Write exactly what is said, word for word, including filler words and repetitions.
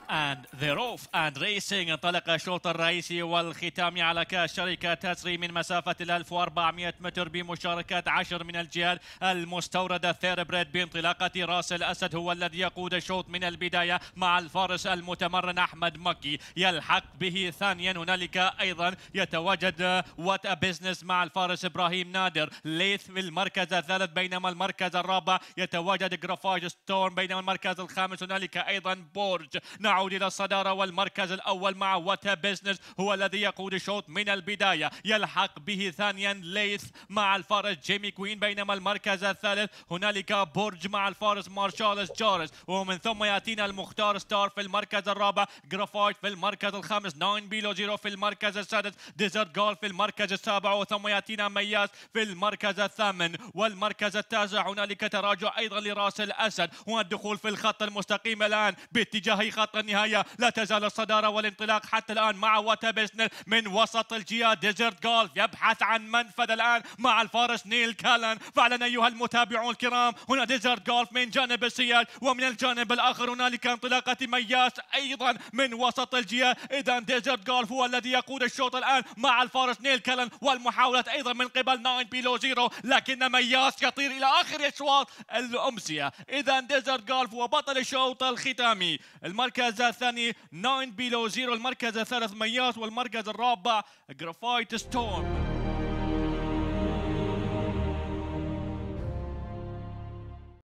And they're off and racing. انطلق الشوط الرئيسي والختامي على كأس شركة تسري من مسافة ال ألف وأربعمئة متر بمشاركة عشر من الجهات المستوردة. ثيربريد بانطلاقة راس الأسد هو الذي يقود الشوط من البداية مع الفارس المتمرن أحمد مكي، يلحق به ثانيا. هنالك أيضا يتواجد وات ا بزنس مع الفارس إبراهيم نادر. ليث في المركز الثالث، بينما المركز الرابع يتواجد جرافاج ستورم، بينما المركز الخامس هنالك أيضا بورج. نعود إلى الصدارة والمركز الأول مع وات بزنس هو الذي يقود الشوط من البداية، يلحق به ثانيا ليث مع الفارس جيمي كوين، بينما المركز الثالث هنالك بورج مع الفارس مارشالس جارس، ومن ثم يأتينا المختار ستار في المركز الرابع، جرافايت في المركز الخامس، ناين بيلو زيرو في المركز السادس، ديزرت جول في المركز السابع، وثم يأتينا مياس في المركز الثامن. والمركز التاسع هنالك تراجع أيضا لراس الأسد، والدخول في الخط المستقيم الآن باتجاه خط النهاية. لا تزال الصدارة والانطلاق حتى الآن مع وات بزنس من وسط الجهة. ديزرت جولف يبحث عن منفذ الآن مع الفارس نيل كالان. فعلا أيها المتابعون الكرام، هنا ديزرت جولف من جانب السياج، ومن الجانب الآخر هنالك انطلاقة مياس أيضا من وسط الجهة. إذا ديزرت جولف هو الذي يقود الشوط الآن مع الفارس نيل كالان، والمحاولة أيضا من قبل ناين بيلو زيرو، لكن مياس يطير إلى آخر أشواط الأمسية. إذا ديزرت جولف هو بطل الشوط الختامي. المركز الثاني ناين بيلو زيرو، المركز الثالث مياس، والمركز الرابع جرافايت ستورم.